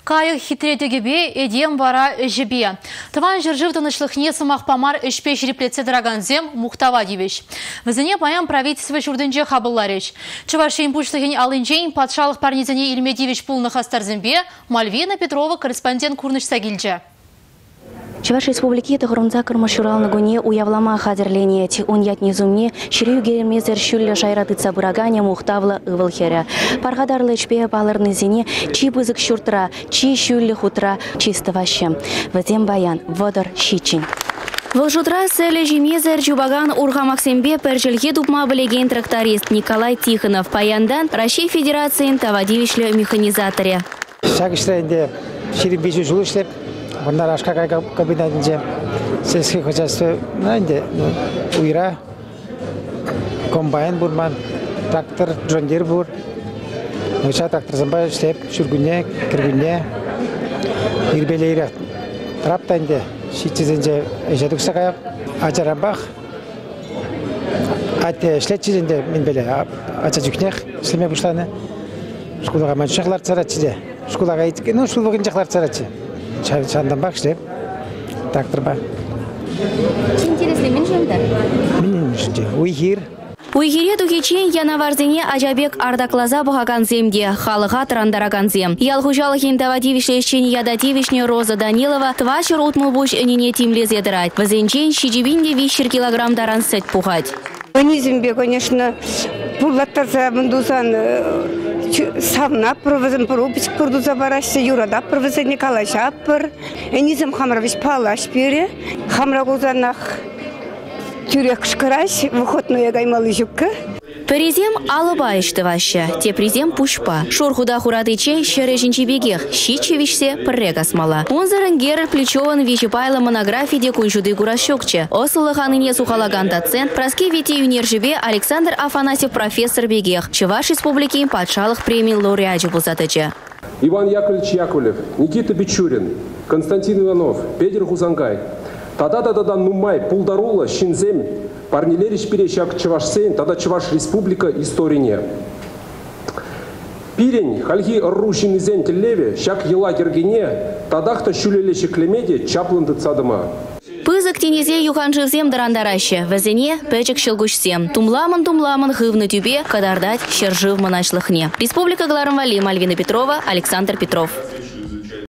Кайық хитретігібе едем бара жібе. Тыван жыржыв тынышлықне сымақ памар үшпеш реплеце драганзем мұқтава девеш. Візіне паян правительство жүрдінже қабыллареш. Чывашын пұшлығын алынжен патшалық парнезіне илмедевеш пулны хастарзембе Мальвина Петрова корреспондент курнышса келже. Чуваш республики тахрунза кырмашурал нагуне уявлама хазерление ти унят низумне ширею гермезер шюлля шайратыца бурагане мухтавла ывылхеря. Паргадарлы чпе палырны зене чи бызык шуртра, чи шюлли хутра, чисто ваще. Вазем баян, водор щичин. Волжутра селе жемезер жубаган урга Максимбе пержилге дупма білеген тракторист Николай Тихонов паяндан Россия Федерациян тавадивишле механизаторе. Шагыштайынде ширин бежу жыл ішлеп, bunlar aşka kabinetinde sesli hocası neydi? Uyra, kombayn burman, traktör, jondir bur. Neyse traktör zamba işlep, sürgünne, kirgünne, irbeleyre. Traptayında şişçizinde eşedük sakayap, acarambak. Ate işletçizinde min bele açacıknek, işleme başlanı. Şkulağa manşaklar çaratçıda. Şkulağa gitken o şulvagın çaklar çaratçı. Çandan bak işte, traktör bak. Интересный менеджмент. Uyghur. Уйгире тухичен янаварзене ажабек ардаклаза бұғаған земде, халыға трандараган зем. Ялхужалығын тавадивишлешчен ядативишне Роза Данилова твашыр утмылбуш өнине тимлезе дырать. Вазенчен шижибинде 5 килограмм даран сет пухать. Ванизмбе, конечно, пулаттарса мындузан савна провозен порубич продуза барашся юрада провозен Николай Шаппыр. Энизм хамравич палаш пере, хамрагузанах тюрек шкараш, выходная гаймалы жукка. Перезем алыба ішті ваще, те презем пушпа. Шорхуда хуратыче шережінчі бегех, щичевишсе піррек асмала. Онзарын Герр Плечеван вичепайла монографиде куншуды курашокче. Осылы ханыне сухалаган доцент, праски вите юнержебе Александр Афанасьев профессор бегех. Чуваш республики патшалық премий лауреаджи бузатыче. Иван Яковлевич Яковлев, Никита Бичурин, Константин Иванов, Петр Хузангай. Тада нумай пулдарула шинзем парнилериш перещак Чувашсен, тада Чуваш республика историне. Пирень хальги рушин изен телеве, щак ела гергене, тадахта шулелеши клемеде чаплынды цадыма. Пызык тенезе юханжывзем дарандараще, вазене печек шелгушсем. Тумламын хывны тюбе, кадардать щержив моначлыхне. Республика Гларамвали, Мальвина Петрова, Александр Петров.